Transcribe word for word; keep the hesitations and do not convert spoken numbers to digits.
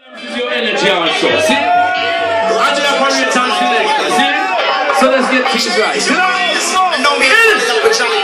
This is your energy also, see? Angela Parade and selector, see? So let's get things right. You know?